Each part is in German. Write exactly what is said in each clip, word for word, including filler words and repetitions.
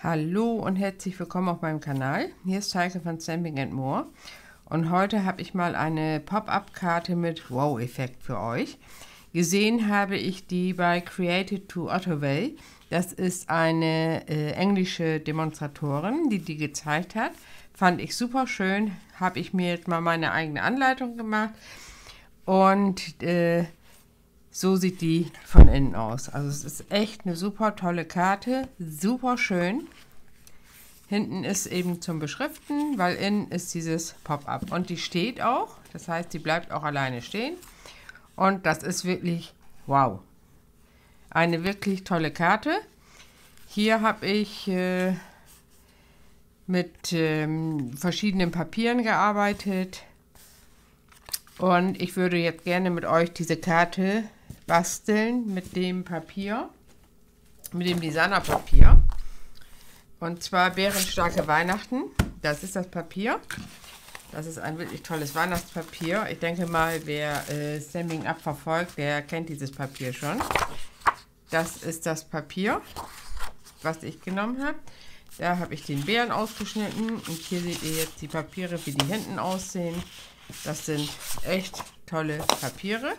Hallo und herzlich willkommen auf meinem Kanal. Hier ist Heike von Stamping and More und heute habe ich mal eine Pop-Up-Karte mit Wow-Effekt für euch. Gesehen habe ich die bei Created to Ottaway. Das ist eine äh, englische Demonstratorin, die die gezeigt hat. Fand ich super schön. Habe ich mir jetzt mal meine eigene Anleitung gemacht und äh, so sieht die von innen aus. Also es ist echt eine super tolle Karte, super schön. Hinten ist eben zum Beschriften, weil innen ist dieses Pop-up. Und die steht auch, das heißt, die bleibt auch alleine stehen. Und das ist wirklich, wow, eine wirklich tolle Karte. Hier habe ich äh, mit ähm, verschiedenen Papieren gearbeitet. Und ich würde jetzt gerne mit euch diese Karte basteln mit dem Papier, mit dem Designerpapier. Und zwar Bärenstarke Weihnachten. Das ist das Papier. Das ist ein wirklich tolles Weihnachtspapier. Ich denke mal, wer äh, Stamping Up verfolgt, der kennt dieses Papier schon. Das ist das Papier, was ich genommen habe. Da habe ich den Bären ausgeschnitten. Und hier seht ihr jetzt die Papiere, wie die hinten aussehen. Das sind echt tolle Papiere.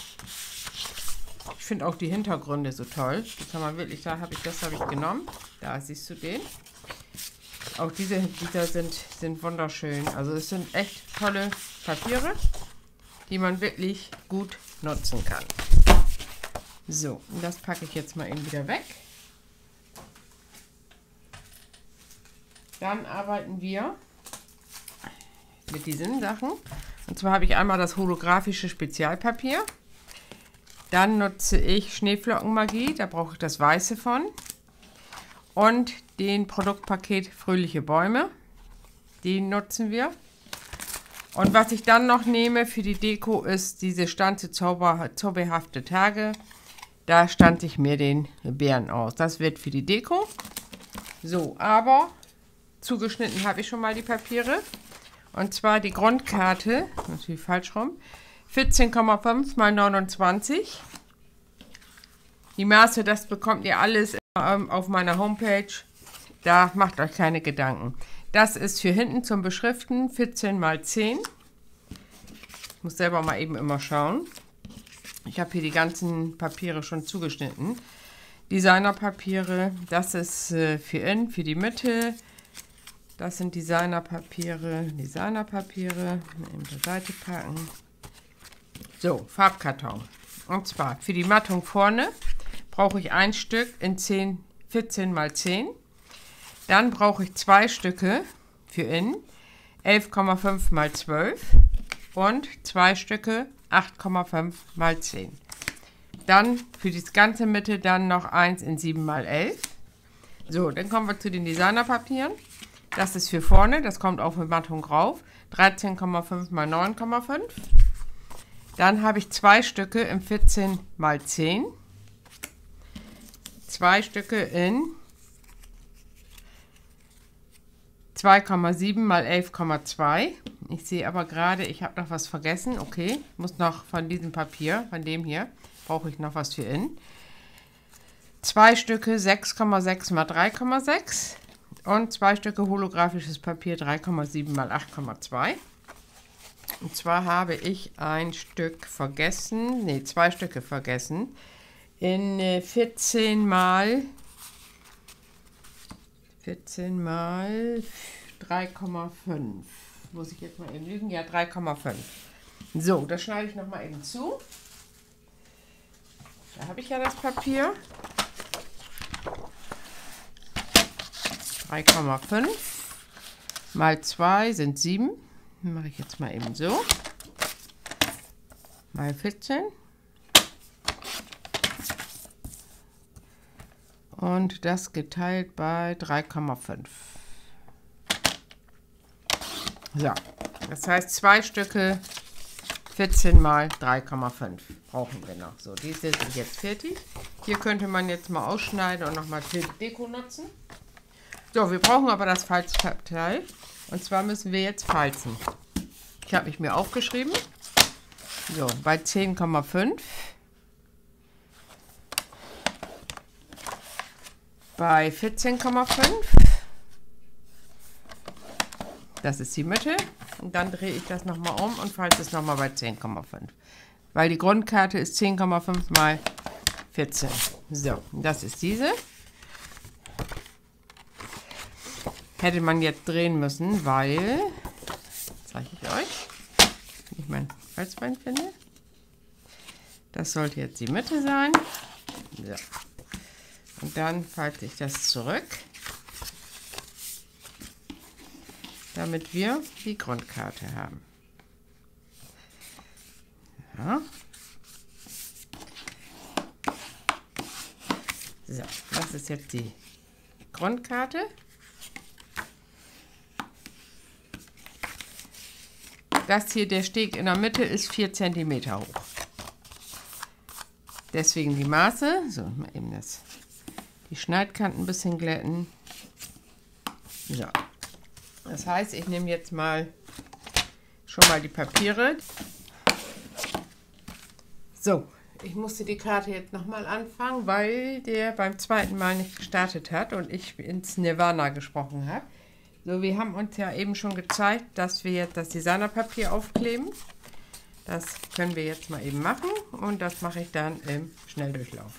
Ich finde auch die Hintergründe so toll. Die kann man wirklich, da habe ich, das habe ich genommen. Da siehst du den. Auch diese Glieder sind, sind wunderschön. Also es sind echt tolle Papiere, die man wirklich gut nutzen kann. So, und das packe ich jetzt mal eben wieder weg. Dann arbeiten wir mit diesen Sachen. Und zwar habe ich einmal das holographische Spezialpapier. Dann nutze ich Schneeflockenmagie, da brauche ich das Weiße von. Und den Produktpaket Fröhliche Bäume, den nutzen wir. Und was ich dann noch nehme für die Deko ist diese Stanze Zauber, Zauberhafte Tage. Da stanze ich mir den Bären aus. Das wird für die Deko. So, aber zugeschnitten habe ich schon mal die Papiere. Und zwar die Grundkarte, natürlich falsch rum, vierzehn Komma fünf mal neunundzwanzig. Die Maße, das bekommt ihr alles ähm, auf meiner Homepage. Da macht euch keine Gedanken. Das ist für hinten zum Beschriften vierzehn mal zehn. Ich muss selber mal eben immer schauen. Ich habe hier die ganzen Papiere schon zugeschnitten. Designerpapiere, das ist äh, für innen, für die Mitte. Das sind Designerpapiere, Designerpapiere. Eben zur Seite packen. So, Farbkarton. Und zwar für die Mattung vorne brauche ich ein Stück in zehn, vierzehn mal zehn. Dann brauche ich zwei Stücke für innen, elf Komma fünf mal zwölf. Und zwei Stücke, acht Komma fünf mal zehn. Dann für die ganze Mitte dann noch eins in sieben mal elf. So, dann kommen wir zu den Designerpapieren. Das ist für vorne, das kommt auf mit Mattung rauf, dreizehn Komma fünf mal neun Komma fünf. Dann habe ich zwei Stücke im vierzehn mal zehn. Zwei Stücke in zwei Komma sieben mal elf Komma zwei. Ich sehe aber gerade, ich habe noch was vergessen. Okay, muss noch von diesem Papier, von dem hier, brauche ich noch was für innen. Zwei Stücke sechs Komma sechs mal drei Komma sechs. Und zwei Stücke holographisches Papier drei Komma sieben mal acht Komma zwei. Und zwar habe ich ein Stück vergessen, ne, zwei Stücke vergessen, in äh, vierzehn mal vierzehn mal drei Komma fünf. Muss ich jetzt mal eben lügen? Ja, drei Komma fünf. So, das schneide ich noch mal eben zu. Da habe ich ja das Papier. drei Komma fünf mal zwei sind sieben. Mache ich jetzt mal eben so. Mal vierzehn. Und das geteilt bei drei Komma fünf. So, das heißt zwei Stücke vierzehn mal drei Komma fünf brauchen wir noch. So, diese sind jetzt fertig. Hier könnte man jetzt mal ausschneiden und nochmal für die Deko nutzen. So, wir brauchen aber das Falzteil. Und zwar müssen wir jetzt falzen. Ich habe mich mir aufgeschrieben. So, bei zehn Komma fünf bei vierzehn Komma fünf. Das ist die Mitte. Und dann drehe ich das nochmal um und falte es nochmal bei zehn Komma fünf. Weil die Grundkarte ist zehn Komma fünf mal vierzehn. So, das ist diese. Hätte man jetzt drehen müssen, weil, zeige ich euch, wenn ich mein Holzbein finde. Das sollte jetzt die Mitte sein. So. Und dann falte ich das zurück, damit wir die Grundkarte haben. Ja. So, das ist jetzt die Grundkarte. Das hier, der Steg in der Mitte, ist vier Zentimeter hoch. Deswegen die Maße. So, mal eben das, die Schneidkanten ein bisschen glätten. So. Das heißt, ich nehme jetzt mal schon mal die Papiere. So, ich musste die Karte jetzt nochmal anfangen, weil der beim zweiten Mal nicht gestartet hat und ich ins Nirvana gesprochen habe. So, wir haben uns ja eben schon gezeigt, dass wir jetzt das Designerpapier aufkleben. Das können wir jetzt mal eben machen und das mache ich dann im Schnelldurchlauf.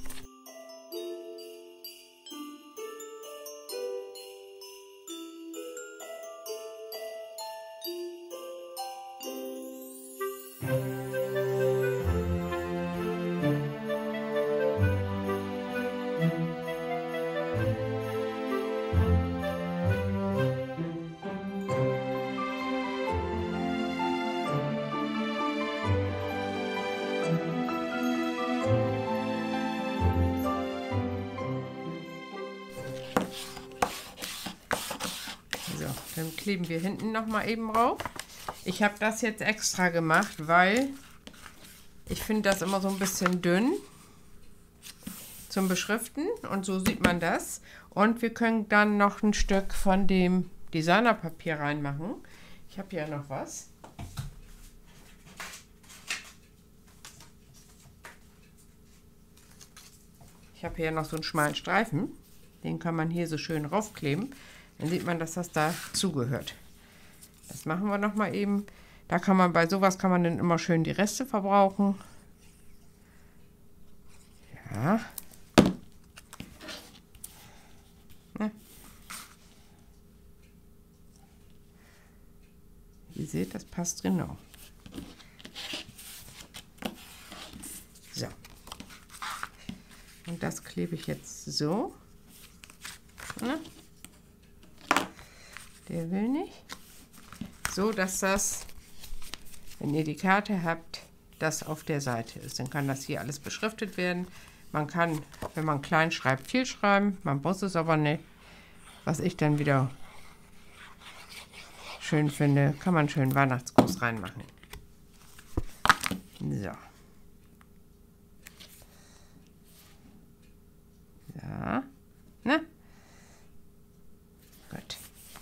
Dann kleben wir hinten noch mal eben rauf. Ich habe das jetzt extra gemacht, weil ich finde das immer so ein bisschen dünn zum Beschriften und so sieht man das. Und wir können dann noch ein Stück von dem Designerpapier reinmachen. Ich habe hier noch was. Ich habe hier noch so einen schmalen Streifen. Den kann man hier so schön raufkleben. Dann sieht man, dass das da zugehört. Das machen wir noch mal eben. Da kann man bei sowas kann man dann immer schön die Reste verbrauchen. Ja. Ne? Ihr seht, das passt genau. So. Und das klebe ich jetzt so. Ne? Der will nicht. So, dass das, wenn ihr die Karte habt, das auf der Seite ist. Dann kann das hier alles beschriftet werden. Man kann, wenn man klein schreibt, viel schreiben. Man muss es aber nicht. Was ich dann wieder schön finde, kann man schön Weihnachtsgruß reinmachen. So. Ja. Na? Gut.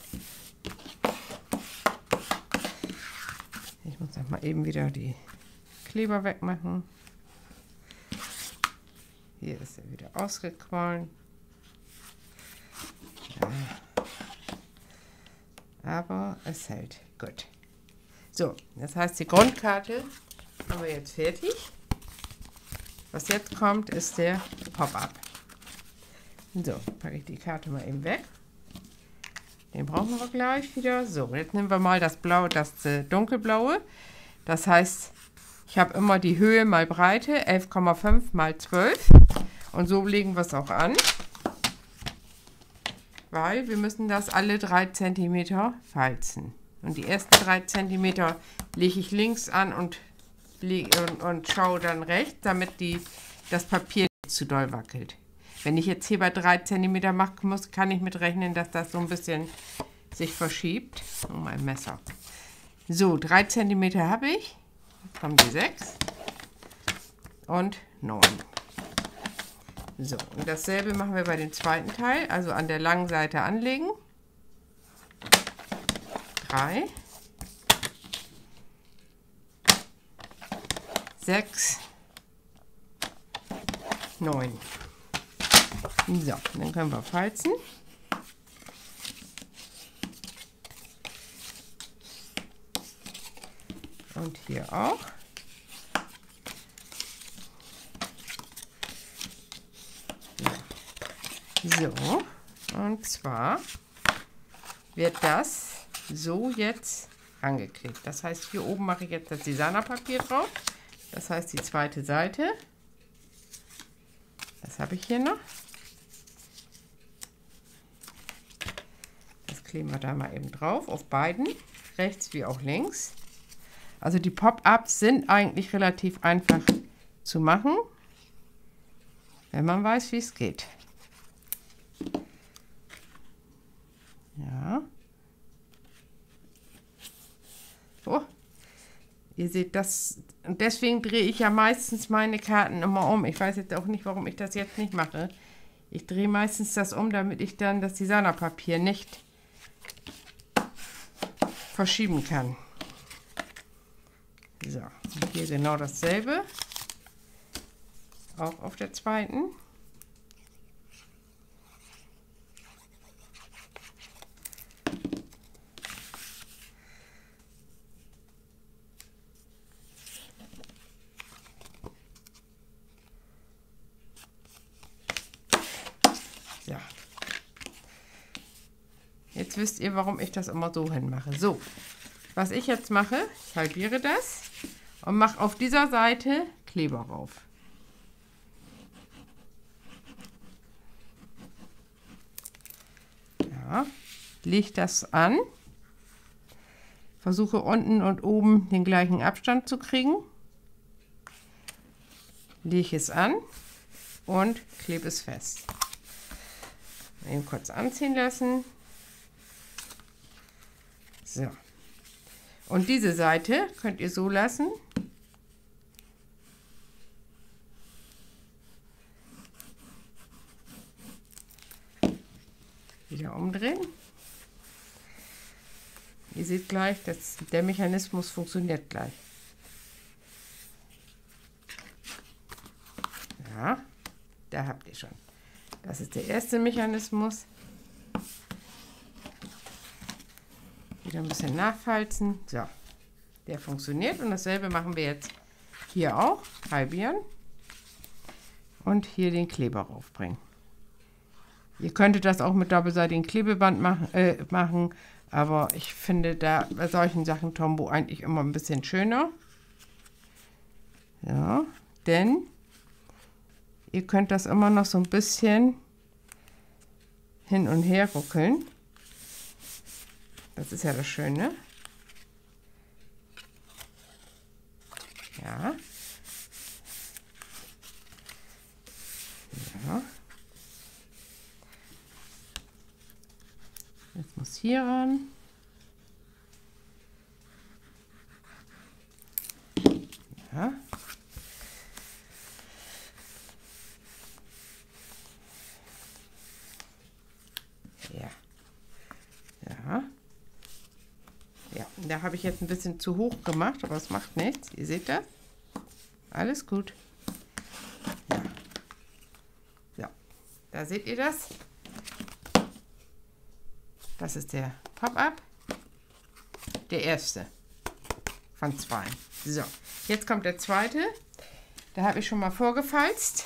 Ich muss noch mal eben wieder die Kleber wegmachen. Hier ist er wieder ausgequollen. Ja. Aber es hält. Gut. So, das heißt, die Grundkarte haben wir jetzt fertig. Was jetzt kommt, ist der Pop-up. So, packe ich die Karte mal eben weg. Den brauchen wir gleich wieder. So, jetzt nehmen wir mal das Blau, das äh, dunkelblaue. Das heißt, ich habe immer die Höhe mal Breite, elf Komma fünf mal zwölf. Und so legen wir es auch an. Weil wir müssen das alle drei Zentimeter falzen. Und die ersten drei Zentimeter lege ich links an und, und, und schaue dann rechts, damit die, das Papier nicht zu doll wackelt. Wenn ich jetzt hier bei drei Zentimeter machen muss, kann ich mit rechnen, dass das so ein bisschen sich verschiebt. Oh, mein Messer. So, drei Zentimeter habe ich. Jetzt kommen die sechs und neun. So, und dasselbe machen wir bei dem zweiten Teil, also an der langen Seite anlegen. drei, sechs, neun. So, dann können wir falzen. Und hier auch. So, und zwar wird das so jetzt angeklebt. Das heißt, hier oben mache ich jetzt das Designerpapier drauf. Das heißt, die zweite Seite. Das habe ich hier noch. Das kleben wir da mal eben drauf, auf beiden, rechts wie auch links. Also die Pop-ups sind eigentlich relativ einfach zu machen, wenn man weiß, wie es geht. Ja. So. Ihr seht das, und deswegen drehe ich ja meistens meine Karten immer um. Ich weiß jetzt auch nicht, warum ich das jetzt nicht mache. Ich drehe meistens das um, damit ich dann das Designerpapier nicht verschieben kann. So, und hier genau dasselbe. Auch auf der zweiten. So. Jetzt wisst ihr, warum ich das immer so hinmache. So, was ich jetzt mache, ich halbiere das und mache auf dieser Seite Kleber rauf. Ja, lege das an, versuche unten und oben den gleichen Abstand zu kriegen, lege es an und klebe es fest. Eben kurz anziehen lassen. So. Und diese Seite könnt ihr so lassen. Wieder umdrehen. Ihr seht gleich, dass der Mechanismus funktioniert gleich. Ja, da habt ihr schon. Das ist der erste Mechanismus. Wieder ein bisschen nachfalzen. So, der funktioniert. Und dasselbe machen wir jetzt hier auch. Halbieren. Und hier den Kleber raufbringen. Ihr könntet das auch mit doppelseitigem Klebeband machen, äh, machen. Aber ich finde da bei solchen Sachen Tombow eigentlich immer ein bisschen schöner. Ja, denn ihr könnt das immer noch so ein bisschen hin und her ruckeln. Das ist ja das Schöne. Ja. Ja. Jetzt muss hier ran. Ja. Ja. Ja. Ja, da habe ich jetzt ein bisschen zu hoch gemacht, aber es macht nichts. Ihr seht das? Alles gut. Ja. So, da seht ihr das. Das ist der Pop-up. Der erste von zwei. So, jetzt kommt der zweite. Da habe ich schon mal vorgefalzt.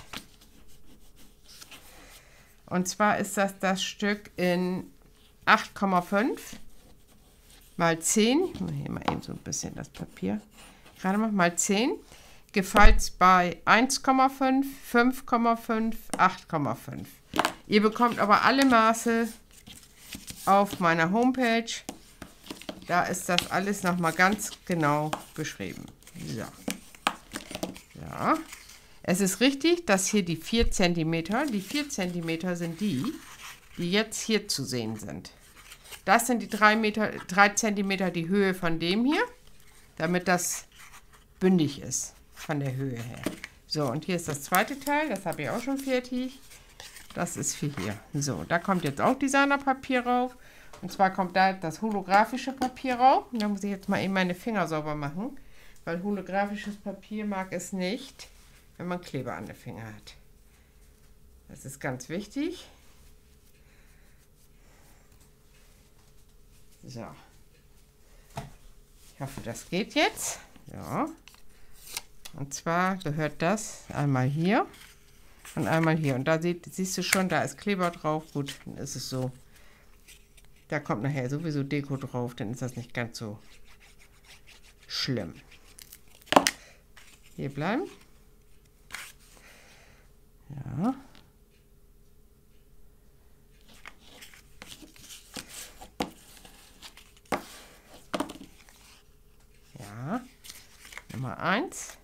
Und zwar ist das das Stück in acht Komma fünf mal zehn. Ich mache hier mal eben so ein bisschen das Papier. Gerade mal mal zehn. Gefalzt bei eins Komma fünf, fünf Komma fünf, acht Komma fünf. Ihr bekommt aber alle Maße auf meiner Homepage. Da ist das alles nochmal ganz genau beschrieben. So. Ja. Es ist richtig, dass hier die vier Zentimeter, die vier Zentimeter sind die, die jetzt hier zu sehen sind. Das sind die drei Meter, drei Zentimeter die Höhe von dem hier, damit das bündig ist, von der Höhe her. So, und hier ist das zweite Teil, das habe ich auch schon fertig. Das ist für hier. So, da kommt jetzt auch Designerpapier rauf. Und zwar kommt da das holographische Papier rauf. Und da muss ich jetzt mal eben meine Finger sauber machen, weil holographisches Papier mag es nicht, wenn man Kleber an den Finger hat. Das ist ganz wichtig. So. Ich hoffe, das geht jetzt. Ja. Und zwar gehört das einmal hier und einmal hier. Und da sieht, siehst du schon, da ist Kleber drauf. Gut, dann ist es so. Da kommt nachher sowieso Deko drauf, dann ist das nicht ganz so schlimm. Hier bleiben. Ja. Ja. Nummer eins.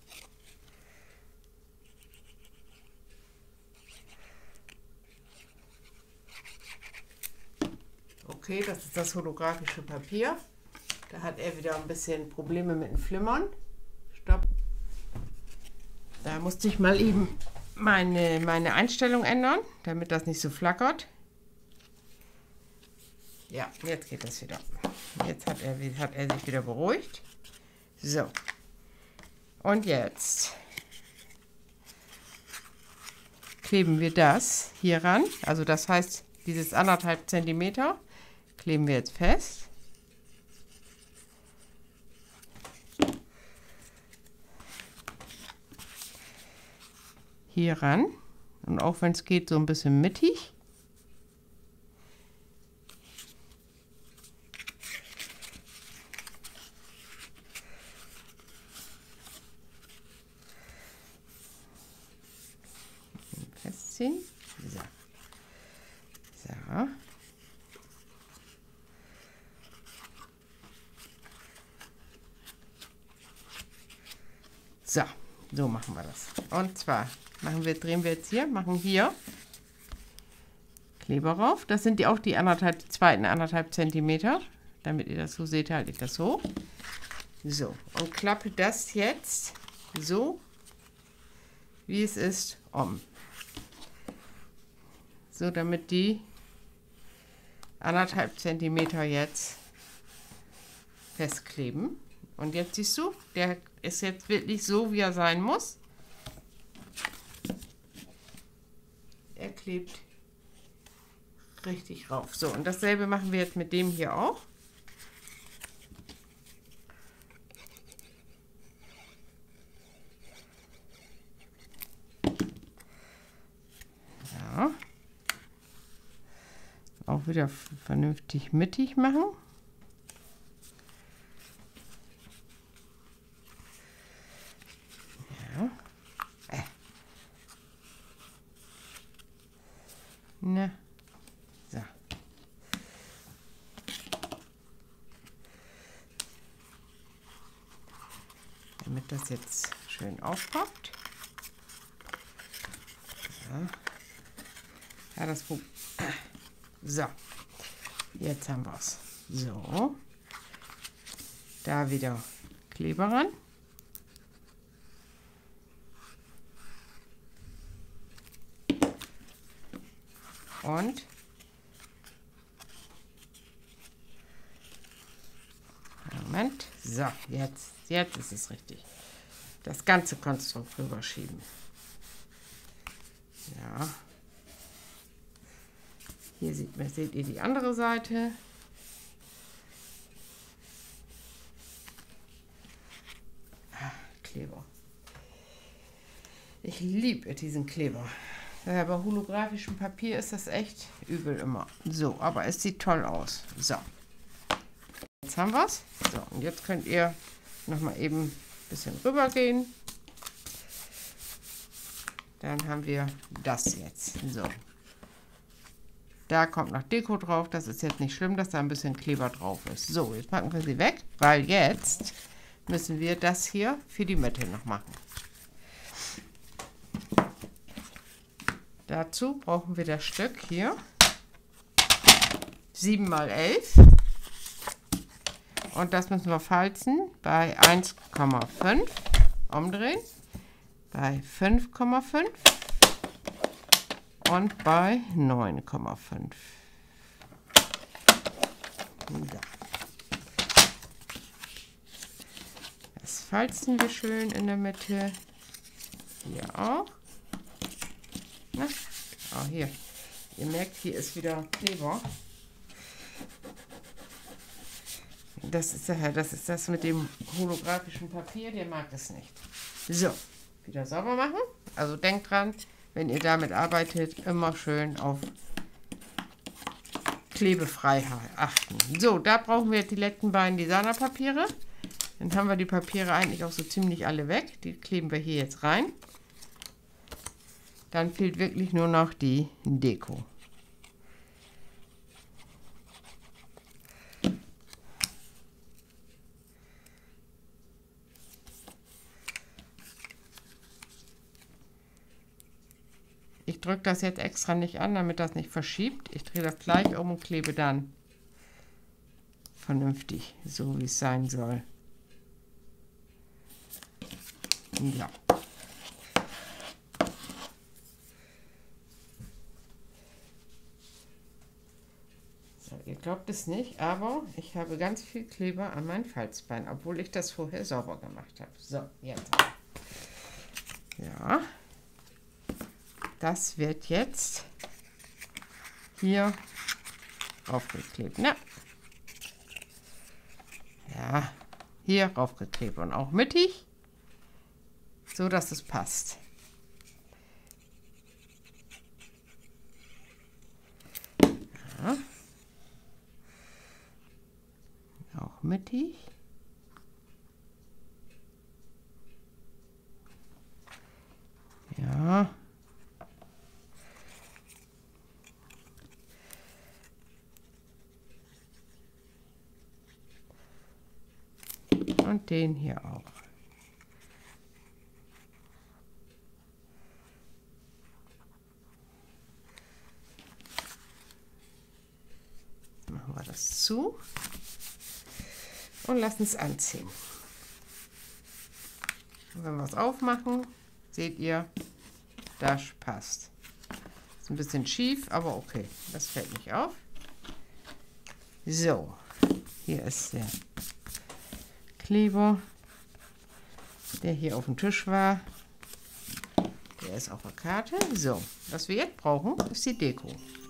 Okay, das ist das holographische Papier. Da hat er wieder ein bisschen Probleme mit dem Flimmern. Stopp. Da musste ich mal eben meine, meine Einstellung ändern, damit das nicht so flackert. Ja, jetzt geht das wieder. Jetzt hat er, hat er sich wieder beruhigt. So. Und jetzt kleben wir das hier ran. Also das heißt, dieses anderthalb Zentimeter kleben wir jetzt fest. Hier ran. Und auch wenn es geht, so ein bisschen mittig. Festziehen. So. So. So, so machen wir das. Und zwar machen wir, drehen wir jetzt hier, machen hier Kleber rauf. Das sind die auch die anderthalb, die zweiten anderthalb Zentimeter. Damit ihr das so seht, halte ich das hoch. So, und klappe das jetzt so, wie es ist, um. So, damit die anderthalb Zentimeter jetzt festkleben. Und jetzt siehst du, der ist jetzt wirklich so, wie er sein muss. Er klebt richtig rauf. So, und dasselbe machen wir jetzt mit dem hier auch. Ja. Auch wieder vernünftig mittig machen. Ne. So. Damit das jetzt schön aufpoppt. So. Ja, das so. Jetzt haben wir es. So. Da wieder Kleber ran. Und Moment. So, jetzt, jetzt ist es richtig. Das ganze Konstrukt rüberschieben. Ja. Hier sieht, seht ihr die andere Seite. Ah, Kleber. Ich liebe diesen Kleber. Ja, bei holographischem Papier ist das echt übel immer. So, aber es sieht toll aus. So. Jetzt haben wir es. So, und jetzt könnt ihr noch mal eben ein bisschen rüber gehen. Dann haben wir das jetzt. So. Da kommt noch Deko drauf. Das ist jetzt nicht schlimm, dass da ein bisschen Kleber drauf ist. So, jetzt packen wir sie weg, weil jetzt müssen wir das hier für die Mitte noch machen. Dazu brauchen wir das Stück hier. sieben mal elf. Und das müssen wir falzen bei eins Komma fünf. Umdrehen. Bei fünf Komma fünf. Und bei neun Komma fünf. Das falzen wir schön in der Mitte. Hier auch. Na, Ah, hier. Ihr merkt, hier ist wieder Kleber. Das ist, das ist das mit dem holographischen Papier, der mag es nicht. So, wieder sauber machen. Also denkt dran, wenn ihr damit arbeitet, immer schön auf Klebefreiheit achten. So, da brauchen wir die letzten beiden Designerpapiere. Dann haben wir die Papiere eigentlich auch so ziemlich alle weg. Die kleben wir hier jetzt rein. Dann fehlt wirklich nur noch die Deko. Ich drücke das jetzt extra nicht an, damit das nicht verschiebt. Ich drehe das gleich um und klebe dann vernünftig, so wie es sein soll. Ja. So, ihr glaubt es nicht, aber ich habe ganz viel Kleber an meinem Falzbein, obwohl ich das vorher sauber gemacht habe. So, jetzt. Ja. Das wird jetzt hier aufgeklebt. Ne? Ja, hier raufgeklebt und auch mittig, so dass es passt. Ja. Auch mittig. Ja. Und den hier auch. Machen wir das zu und lassen es anziehen. Und wenn wir es aufmachen, seht ihr, das passt. Ist ein bisschen schief, aber okay, das fällt nicht auf. So, hier ist der Kleber, der hier auf dem Tisch war. Der ist auf der Karte. So, was wir jetzt brauchen, ist die Deko.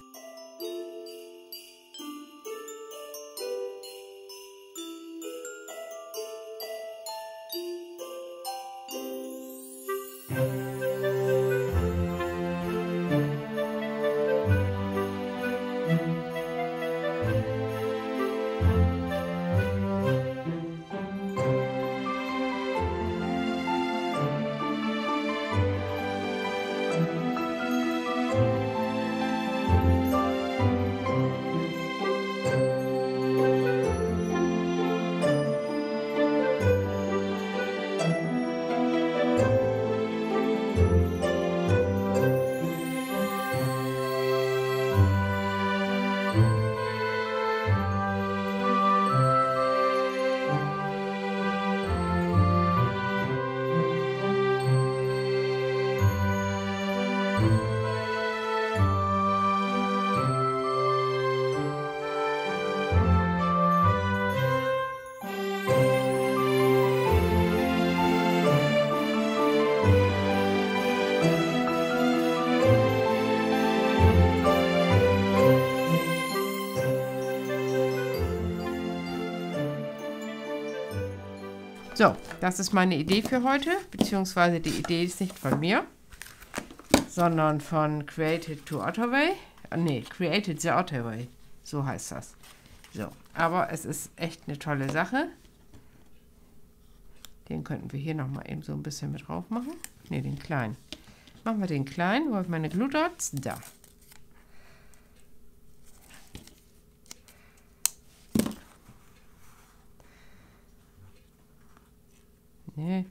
So, das ist meine Idee für heute, beziehungsweise die Idee ist nicht von mir, sondern von Created to Otterway. Ne, Created the Otterway, so heißt das. So, aber es ist echt eine tolle Sache. Den könnten wir hier nochmal eben so ein bisschen mit drauf machen. Ne, den kleinen. Machen wir den kleinen, wo habe ich meine Glue Dots? Da. Nee.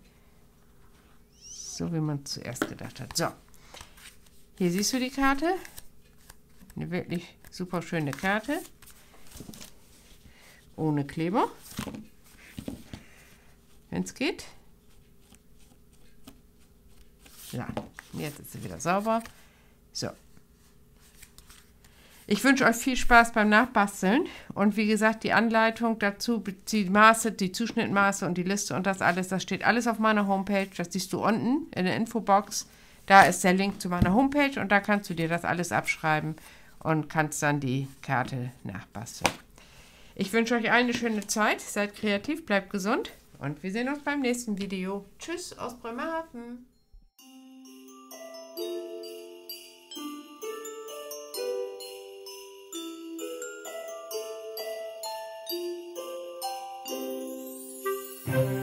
So wie man zuerst gedacht hat. So, hier siehst du die Karte. Eine wirklich super schöne Karte. Ohne Kleber. Wenn es geht. Ja, jetzt ist sie wieder sauber. So. Ich wünsche euch viel Spaß beim Nachbasteln und wie gesagt, die Anleitung dazu, die Maße, die Zuschnittmaße und die Liste und das alles, das steht alles auf meiner Homepage. Das siehst du unten in der Infobox. Da ist der Link zu meiner Homepage und da kannst du dir das alles abschreiben und kannst dann die Karte nachbasteln. Ich wünsche euch eine schöne Zeit, seid kreativ, bleibt gesund und wir sehen uns beim nächsten Video. Tschüss aus Bremerhaven. Thank you.